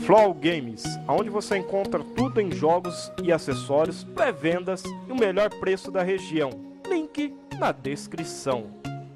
Flow Games, onde você encontra tudo em jogos e acessórios, pré-vendas e o melhor preço da região. Link na descrição.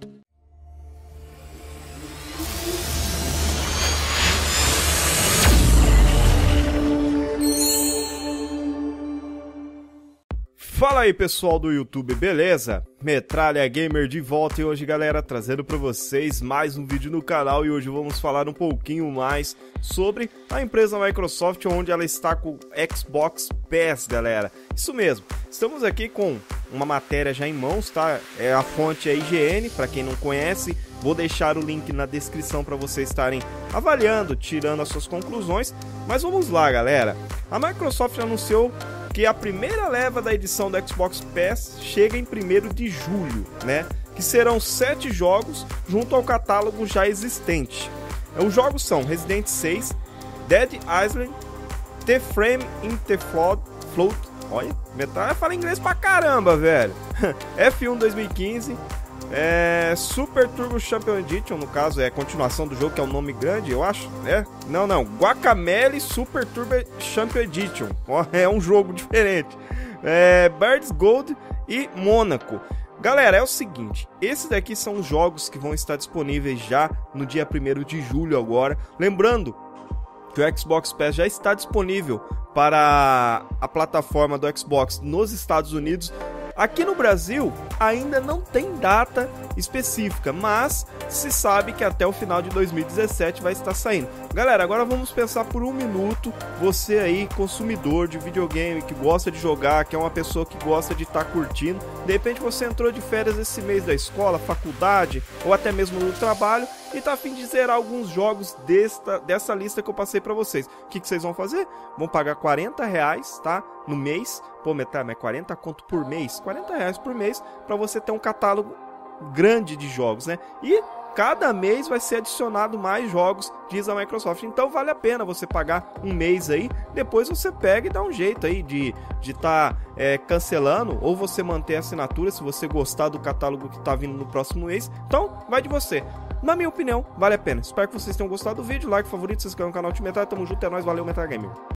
Fala aí pessoal do YouTube, beleza? Metralha Gamer de volta e hoje galera trazendo para vocês mais um vídeo no canal e hoje vamos falar um pouquinho mais sobre a empresa Microsoft, onde ela está com o Xbox Pass, galera. Isso mesmo, estamos aqui com uma matéria já em mãos, tá? A fonte é IGN, para quem não conhece, vou deixar o link na descrição para vocês estarem avaliando, tirando as suas conclusões, mas vamos lá galera. A Microsoft anunciou que a primeira leva da edição do Xbox Pass chega em 1º de julho, né? Que serão 7 jogos junto ao catálogo já existente. Os jogos são Resident 6, Dead Island, The Frame in the Flood, olha, Metal fala inglês pra caramba, velho. F1 2015, Super Turbo Champion Edition, no caso é a continuação do jogo, que é um nome grande, eu acho, né? Não, Guacamelee Super Turbo Champion Edition, é um jogo diferente. Birds Gold e Mônaco. Galera, é o seguinte, esses daqui são os jogos que vão estar disponíveis já no dia 1º de julho agora. Lembrando que o Xbox Pass já está disponível para a plataforma do Xbox nos Estados Unidos. Aqui no Brasil ainda não tem data específica, mas se sabe que até o final de 2017 vai estar saindo. Galera, agora vamos pensar por um minuto, você aí, consumidor de videogame, que gosta de jogar, que é uma pessoa que gosta de estar curtindo, de repente você entrou de férias esse mês da escola, faculdade, ou até mesmo no trabalho, e tá a fim de zerar alguns jogos dessa lista que eu passei pra vocês. O que vocês vão fazer? Vão pagar R$40, tá? No mês. Pô, Metal, mas 40 conto por mês? R$40 por mês pra você ter um catálogo grande de jogos, né? E cada mês vai ser adicionado mais jogos, diz a Microsoft. Então vale a pena você pagar um mês aí, depois você pega e dá um jeito aí de tá cancelando, ou você manter a assinatura se você gostar do catálogo que tá vindo no próximo mês. Então vai de você. Na minha opinião, vale a pena. Espero que vocês tenham gostado do vídeo. Like, favorito, se inscreva no canal de Metralha. Tamo junto, é nóis, valeu, Metralha Gamer.